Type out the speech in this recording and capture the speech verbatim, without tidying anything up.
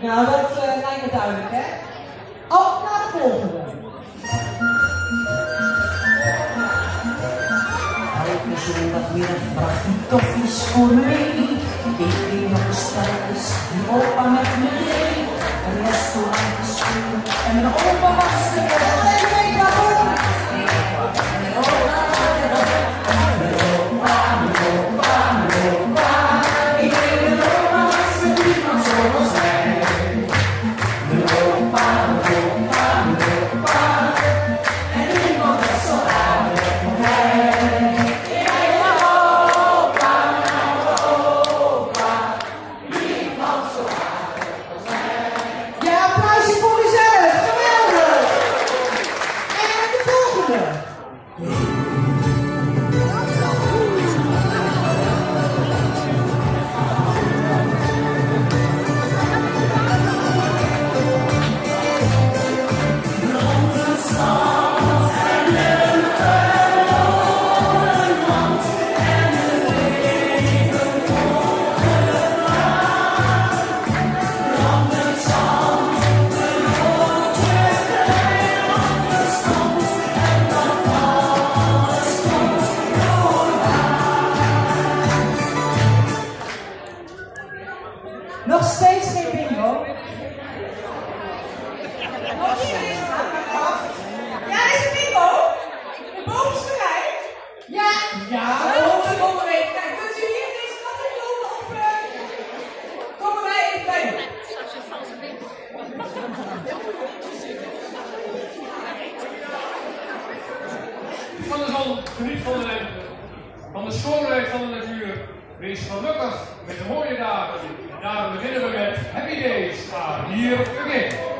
Nou, dat uh, lijkt me duidelijk, hè? Op naar de volgende. Elke zondagmiddag bracht hij toffies voor mee. Ik ging nog eens thuis, die opa met me mee. Een restaurant geschoen en mijn opa was er wel. En weet waarom? Mijn opa, mijn opa, mijn opa, mijn opa. Ik weet mijn opa was er niemand zoals mij. Mijn opa, mijn opa, mijn opa. En niemand was zo aardig voor mij. Nog steeds geen bingo. Ja, is het bingo? De bovenste rij? Ja, ja. Oh, we komen even kijken. Kunt u hier deze kant op komen of uh, komen wij even bij u? Van de zon, geniet van de lente, van de schoonheid van de natuur. Wees gelukkig met de mooie dagen. Daarom beginnen we met Happy Days. Ah, hier begin.